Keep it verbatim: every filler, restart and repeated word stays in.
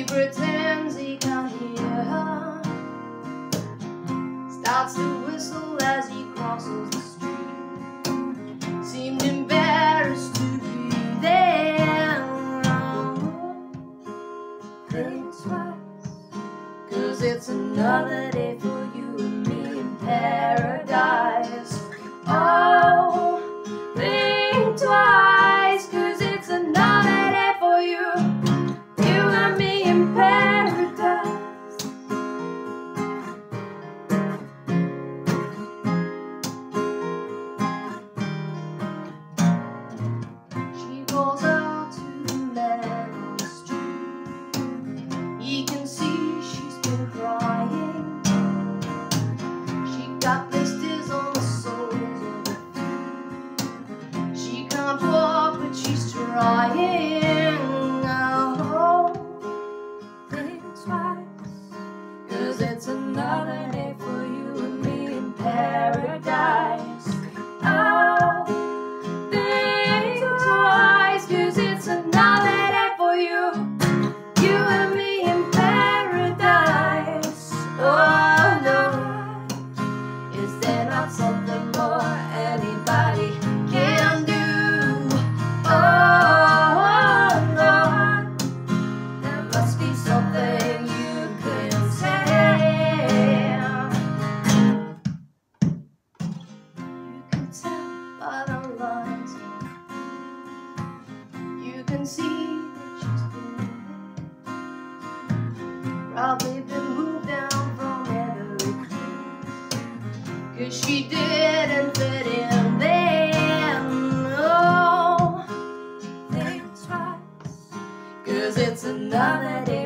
pretends he can't hear her, starts to whistle as he crosses the street, seemed embarrassed to be there. Think twice, 'cause it's another day for you and me in paradise. Oh, think twice, 'cause it's another day for you, you and me in paradise. She calls out to the man on the street. He can see she's been crying. She got blisters on the soles of her feet. She can't walk, but she's trying. Oh, think twice, 'cause it's another day for you and me in paradise. Oh, think twice, 'cause it's another day for you, you and me in paradise. Oh Lord, is there not something more anybody can do? Oh Lord, there must be something you can say. You can tell by the lines, you can see that she's been probably been moved down from every place, 'cause she didn't fit in there. Oh, think twice, 'cause it's another day